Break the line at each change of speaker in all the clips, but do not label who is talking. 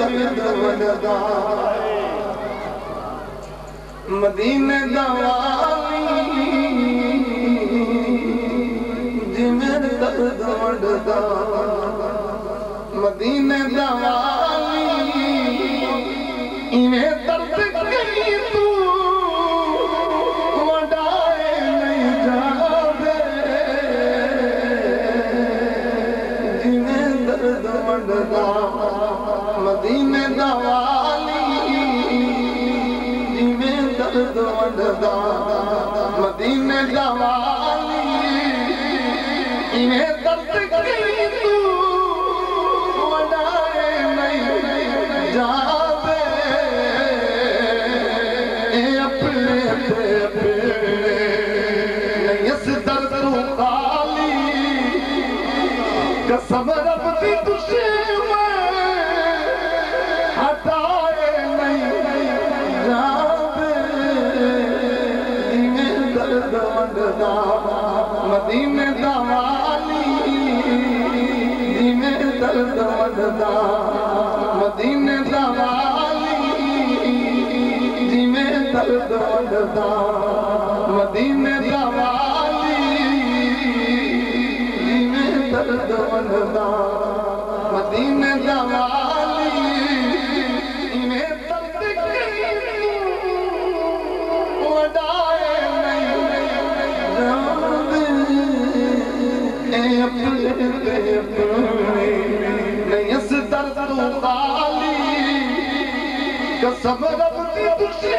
दर्द वडदा मदीने दा वाली जिमें दर्द वडदा मदीने दा वाली इवें दर्द कहीं तू वडाए नहीं जावे जिमें दर्द वडदा मदीने दा वाली जिमें दर्द वडदा मदीने दा वाली इवें दर्द कहीं तू वडाए नहीं जावे अपने नहीं इस दर्द खाली कसम रब दी तुझे हटाए नहीं जावे इवें दर्द वडदा मदीने दा वाली इवें दर्द वडदा मदीने दा वाली जिवें दर्द वडदा मदीने दा वाली जिवें दर्द वडदा मदीने दा वाली इवें दर्द वडाए नहीं इस दर्द खाली कसम रब दी तुझे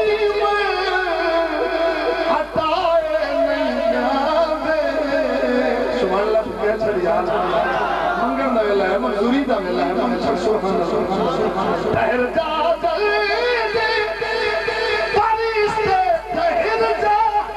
हटाए नहीं जावे सुभान अल्लाह क्या छड़ यार मंगन दा वेला है मंजूरी दा वेला है सुभान अल्लाह ठहर जा जल्दी फरिश्ते ठहर जा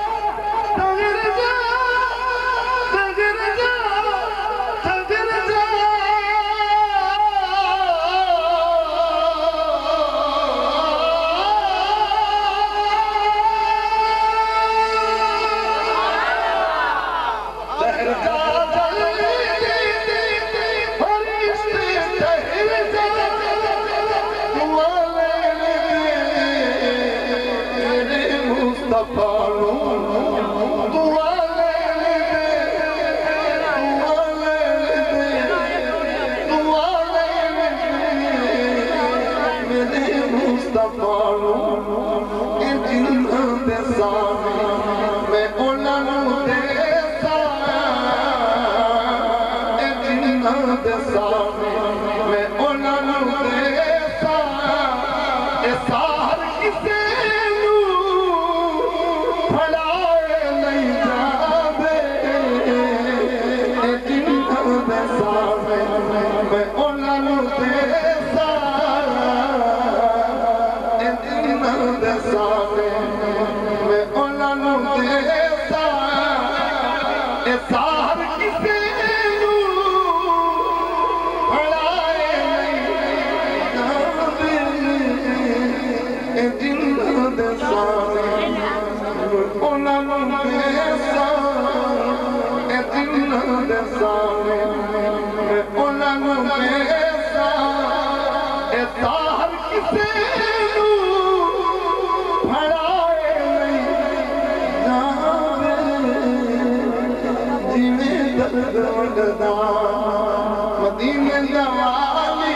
मदीने दा वाली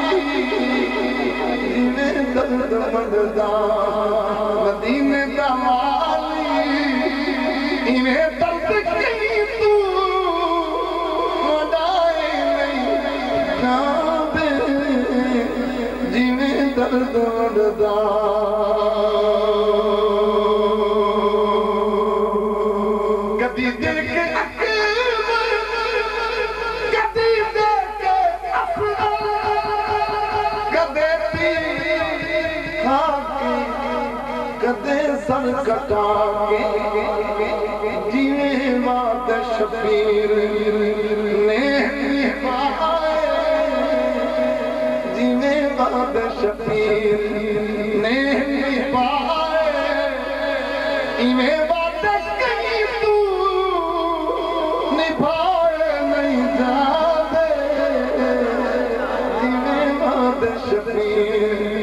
जिवें दर्द वडदा मदीने दा वाली इवें दर्द कहीं तू वडाए नहीं जावे जिवें दर्द वडदा कदी दिल के कदे सर कटा के जिवें बात शबीर ने निभाए जिवें बात शबीर ने निभाए इवें बात कहीं तू निभाए नहीं जावे जिवें बात शबीर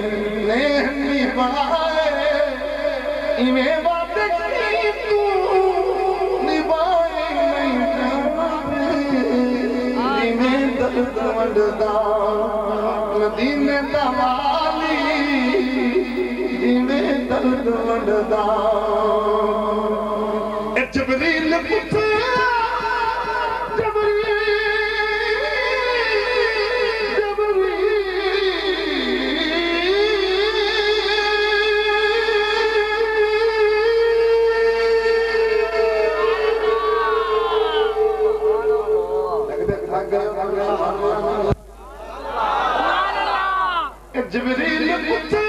इवें बात की तू निभाए नहीं इवें दर्द वंडदा मदीने दा वाली इवें दर्द वंडदा ए जबरील पुत्र जबरील पुत्र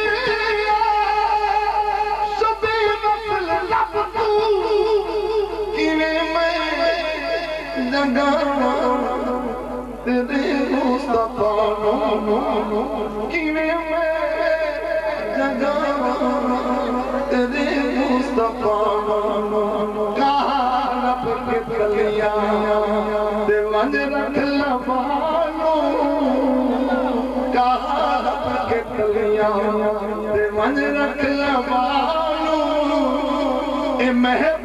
सबे नस्ल लब तू किवें मैं जगावां तेरे मुस्तफा किवें मैं जगावां तेरे मुस्तफा कहां रब के कलियां ते मंज रख लवानो के तलियां ते मंज रख लवानू ए महब